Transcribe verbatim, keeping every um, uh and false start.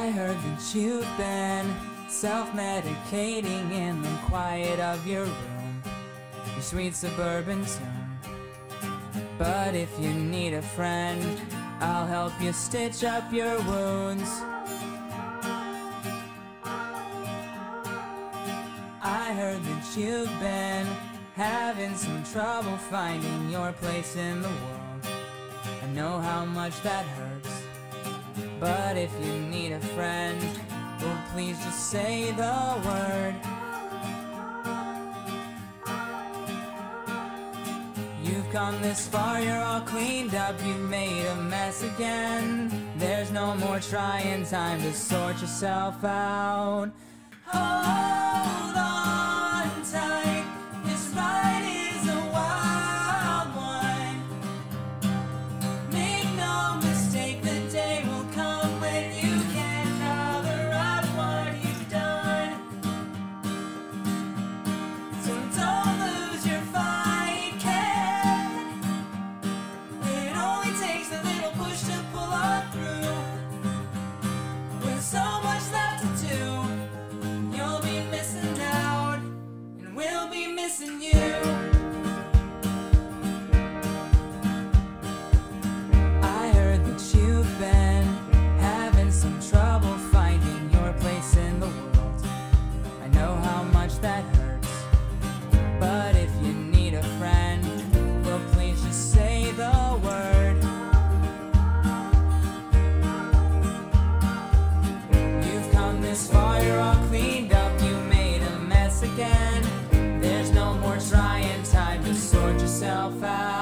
I heard that you've been self-medicating in the quiet of your room, your sweet suburban tune. But if you need a friend, I'll help you stitch up your wounds. I heard that you've been having some trouble finding your place in the world. I know how much that hurts, but if you need a friend, well, please just say the word. You've come this far, you're all cleaned up, you've made a mess again. There's no more trying time to sort yourself out. Hold on tight, this ride is a wild one. Make no mistake, the day will come when you can't cover up what you've done. So don't lose your fight, kid. It only takes a little push to pull on through. With so much left to do, you'll be missing out, and we'll be missing you. I heard that you've been having some trouble finding your place in the world. I know how much that hurts, but if you need a friend, well, please just say the word. You've come this far, you're all cleaned up, you made a mess again. There's no more trying time to sort yourself out.